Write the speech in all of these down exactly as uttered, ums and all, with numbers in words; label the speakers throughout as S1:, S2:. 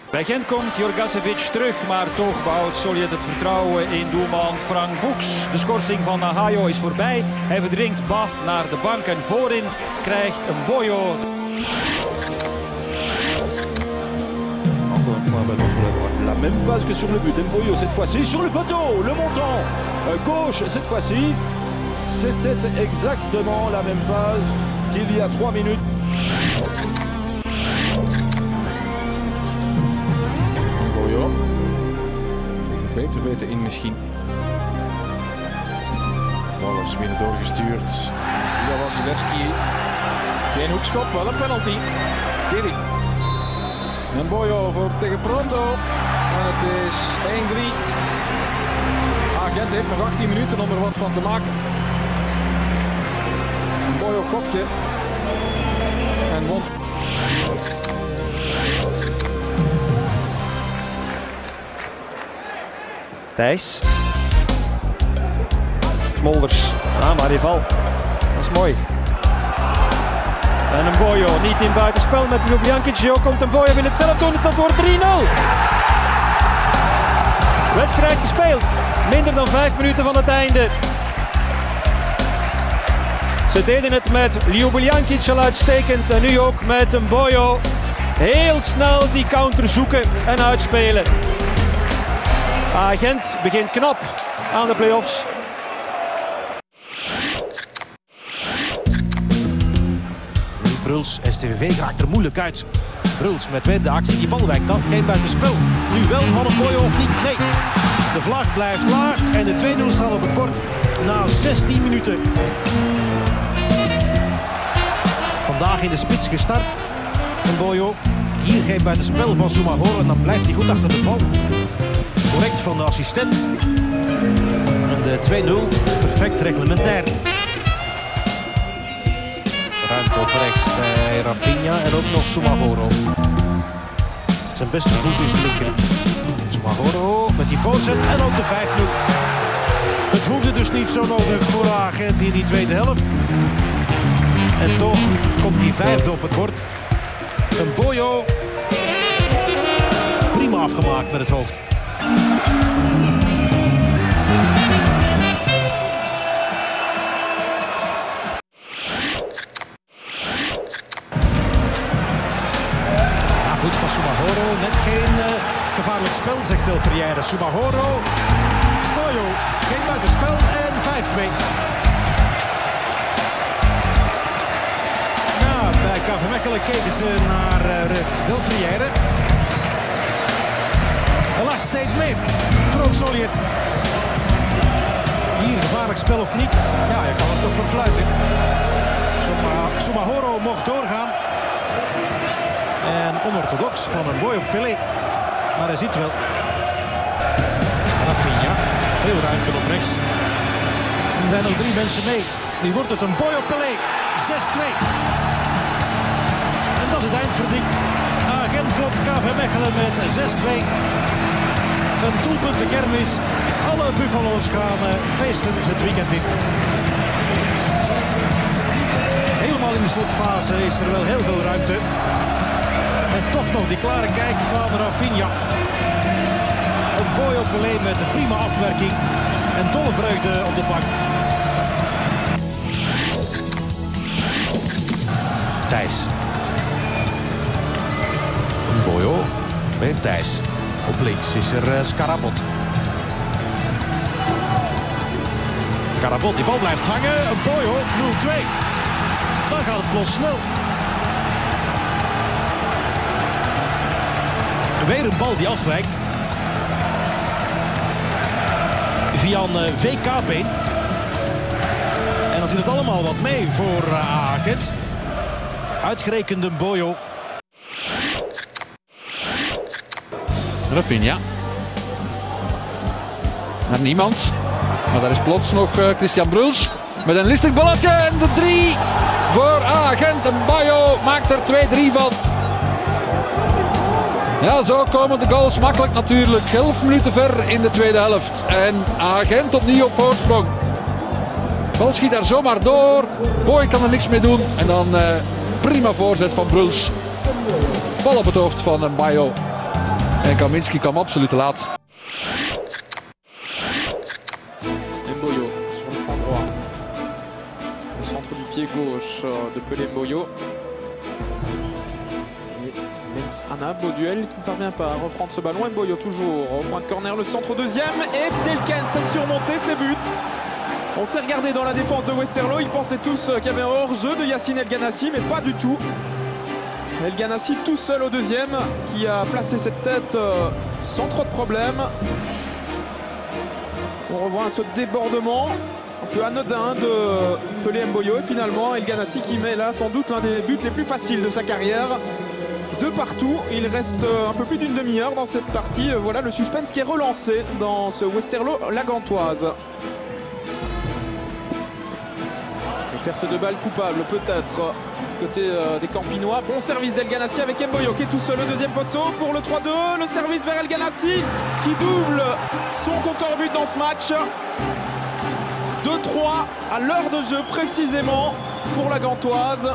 S1: Bij Gent komt Jorgasevic terug, maar toch behoudt Solid het vertrouwen in doelman Frank Boeks. De schorsing van Nahayo is voorbij. Hij verdringt Ba naar de bank en voorin krijgt een Boyo.
S2: Encore une fois, un ballon sur la droite. La même passe que sur le but. Mboyo cette fois-ci sur le poteau. Le montant euh, gauche cette fois-ci. C'était exactement la même phase qu'il y a trois minutes. Mboyo. Beter beter in misschien. Bal was weer doorgestuurd. Via Wasilewski. Geen hoekschop, wel een penalty. Diri. En Mboyo voor tegen Pronto. En het is één drie. Gent heeft nog achttien minuten om er wat van te maken. Mboyo kopte. En won.
S1: Thijs. Molders. Ah, maar die val. Dat is mooi. En een Mboyo niet in buitenspel met Ljubijankic. Jo komt een Mboyo in het zelf doen. Dat wordt drie nul. Wedstrijd gespeeld. Minder dan vijf minuten van het einde. Ze deden het met Ljubijankic al uitstekend. En nu ook met een Mboyo. Heel snel die counter zoeken en uitspelen. Ah, Gent begint knap aan de play-offs.
S3: Bruls, S T V V raakt er moeilijk uit. Bruls met weer de actie, die bal wijkt af, geen buitenspel. Nu wel van een Mboyo of niet? Nee. De vlag blijft laag en de twee nul staat op het bord na zestien minuten. Vandaag in de spits gestart. Mboyo, hier geen buitenspel van Zoumahoro en dan blijft hij goed achter de bal. Correct van de assistent. En de twee nul, perfect reglementair. Ruimte op rechts bij Rafinha en ook nog Zoumahoro. Zijn beste voet is de linker. Zoumahoro met die voorzet en ook de vijf nul. Het hoefde dus niet zo nodig voor Agent in die tweede helft. En toch komt die vijfde op het bord. Een Mboyo prima afgemaakt met het hoofd. Goed van Zoumahoro, net geen uh, gevaarlijk spel, zegt El Ferreira. Zoumahoro, Mboyo, geen buitenspel en vijf twee. Ja, bij K V Mechelen keken ze naar uh, El Ferreira. Hij lacht steeds meer. Kroon Solid. Hier gevaarlijk spel of niet? Ja, je kan het toch verfluiten. Zoumahoro mocht doorgaan. En onorthodox van een Mboyo Pelé. Maar hij ziet wel. Rafinha. Veel ruimte op rechts. Er zijn nog drie mensen mee. Nu wordt het een Mboyo Pelé. zes twee. En dat is het eindverdict. Agent klopt K V Mechelen met zes twee. Een doelpunt de kermis. Alle Buffalo's gaan uh, feesten het weekend in. Helemaal in de slotfase is er wel heel veel ruimte. En toch nog die klare kijk van Rafinha. Een Mboyo Pelé met een prima afwerking. En dolle vreugde op de bank. Thijs. Mboyo. Weer Thijs. Op links is er uh, Skarabot. Skarabot, die bal blijft hangen. Mboyo nul twee. Dan gaat het plots snel. Weer een bal die afwijkt. Via een uh, V K-been. En dan zit het allemaal wat mee voor uh, Agent. Uitgerekende Mboyo.
S4: Rafinha. Naar niemand. Maar daar is plots nog uh, Christian Bruls. Met een listig balletje en de drie voor Agent. En Mboyo maakt er twee drie van. Ja, zo komen de goals makkelijk natuurlijk. elf minuten ver in de tweede helft. En Agent opnieuw op voorsprong. Bal schiet daar zomaar door. Boy kan er niks mee doen. En dan uh, prima voorzet van Bruls. Bal op het hoofd van Mboyo. En Kaminski kwam absoluut te laat.
S2: Mboyo sur le flanc droit. Le centre du pied gauche de Pelé Mboyo. Et Lens Anna, beau duel qui ne parvient pas à reprendre ce ballon. Mboyo toujours au point de corner, le centre deuxième. Et Delkens a surmonté ses buts. On s'est regardé dans la défense de Westerlo. Ils pensaient tous qu'il y avait un hors-jeu de Yacine El Ghanassi, mais pas du tout. El Ghanassi tout seul au deuxième qui a placé cette tête euh, sans trop de problèmes. On revoit ce débordement un peu anodin de Pelé Mboyo et finalement El Ghanassi qui met là sans doute l'un des buts les plus faciles de sa carrière. De partout, il reste un peu plus d'une demi-heure dans cette partie. Voilà le suspense qui est relancé dans ce Westerlo la Gantoise. Une perte de balle coupable peut-être côté euh, des Campinois. Bon service d'El Ghanassi avec Mboyo qui est tout seul au deuxième poteau pour le trois deux. Le service vers El Ghanassi qui double son compteur but dans ce match. deux trois à l'heure de jeu précisément pour la Gantoise.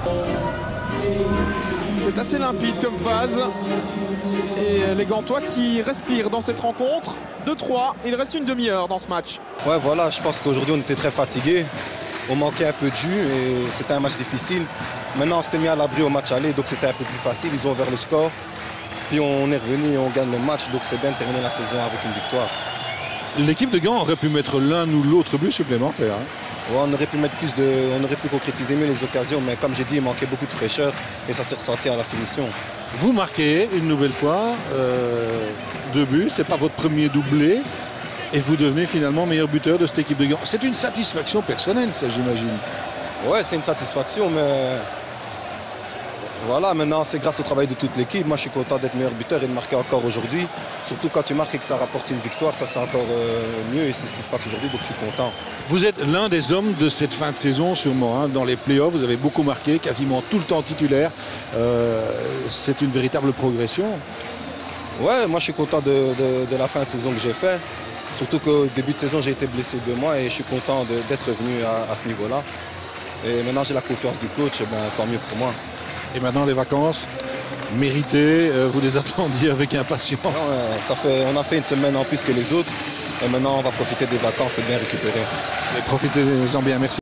S2: C'est assez limpide comme phase. Et les Gantois qui respirent dans cette rencontre. deux trois, il reste une demi-heure dans ce match.
S5: Ouais voilà, je pense qu'aujourd'hui on était très fatigués. On manquait un peu de jus et c'était un match difficile. Maintenant on s'était mis à l'abri au match aller, donc c'était un peu plus facile. Ils ont ouvert le score. Puis on est revenu et on gagne le match. Donc c'est bien de terminer la saison avec une victoire.
S6: L'équipe de Gand aurait pu mettre l'un ou l'autre but supplémentaire. Hein.
S5: Ouais, on aurait pu mettre plus de. On aurait pu concrétiser mieux les occasions, mais comme j'ai dit, il manquait beaucoup de fraîcheur et ça s'est ressenti à la finition.
S6: Vous marquez une nouvelle fois euh, deux buts, c'est pas votre premier doublé. Et vous devenez finalement meilleur buteur de cette équipe de Gand. C'est une satisfaction personnelle, ça, j'imagine.
S5: Ouais, c'est une satisfaction, mais voilà, maintenant c'est grâce au travail de toute l'équipe. Moi, je suis content d'être meilleur buteur et de marquer encore aujourd'hui. Surtout quand tu marques et que ça rapporte une victoire, ça c'est encore euh, mieux et c'est ce qui se passe aujourd'hui, donc je suis content.
S6: Vous êtes l'un des hommes de cette fin de saison, sûrement. Hein. Dans les playoffs, vous avez beaucoup marqué, quasiment tout le temps titulaire. Euh, c'est une véritable progression.
S5: Ouais, moi je suis content de, de, de la fin de saison que j'ai fait. Surtout qu'au début de saison, j'ai été blessé deux mois et je suis content d'être revenu à, à ce niveau-là. Et maintenant, j'ai la confiance du coach, et ben, tant mieux pour moi.
S6: Et maintenant, les vacances méritées, euh, vous les attendiez avec impatience.
S5: Non, euh, ça fait, on a fait une semaine en plus que les autres. Et maintenant, on va profiter des vacances et bien récupérer.
S6: Et profitez-en bien, merci.